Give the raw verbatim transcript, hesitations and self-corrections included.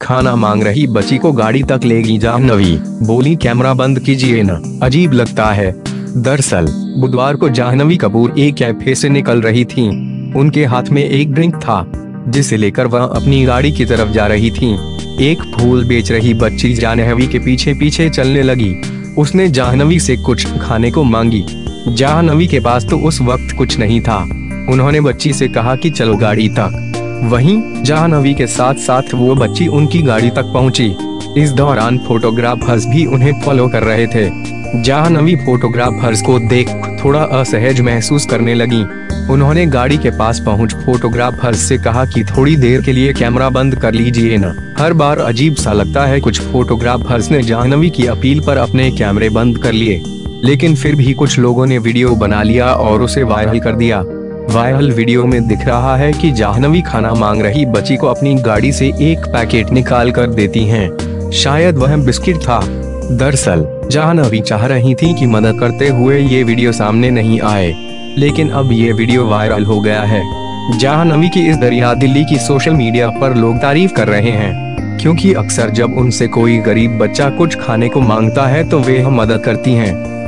खाना मांग रही बच्ची को गाड़ी तक ले गई जाह्नवी, बोली कैमरा बंद कीजिए न, अजीब लगता है। दरअसल बुधवार को जाह्नवी कपूर एक कैफे से निकल रही थीं। उनके हाथ में एक ड्रिंक था जिसे लेकर वह अपनी गाड़ी की तरफ जा रही थीं। एक फूल बेच रही बच्ची जाह्नवी के पीछे पीछे चलने लगी। उसने जाह्नवी से कुछ खाने को मांगी। जाह्नवी के पास तो उस वक्त कुछ नहीं था। उन्होंने बच्ची से कहा कि चलो गाड़ी तक। वहीं जाह्नवी के साथ साथ वो बच्ची उनकी गाड़ी तक पहुंची। इस दौरान फोटोग्राफर्स भी उन्हें फॉलो कर रहे थे। जाह्नवी फोटोग्राफर्स को देख थोड़ा असहज महसूस करने लगी। उन्होंने गाड़ी के पास पहुंच फोटोग्राफर्स से कहा कि थोड़ी देर के लिए कैमरा बंद कर लीजिए न, हर बार अजीब सा लगता है। कुछ फोटोग्राफर्स ने जाह्नवी की अपील पर अपने कैमरे बंद कर लिए, लेकिन फिर भी कुछ लोगों ने वीडियो बना लिया और उसे वायरल कर दिया। वायरल वीडियो में दिख रहा है कि जाह्नवी खाना मांग रही बच्ची को अपनी गाड़ी से एक पैकेट निकाल कर देती हैं। शायद वह बिस्किट था। दरअसल जाह्नवी चाह रही थी कि मदद करते हुए ये वीडियो सामने नहीं आए, लेकिन अब ये वीडियो वायरल हो गया है। जाह्नवी की इस दरिया दिली की सोशल मीडिया पर लोग तारीफ कर रहे हैं, क्योंकि अक्सर जब उनसे कोई गरीब बच्चा कुछ खाने को मांगता है तो वे मदद करती हैं।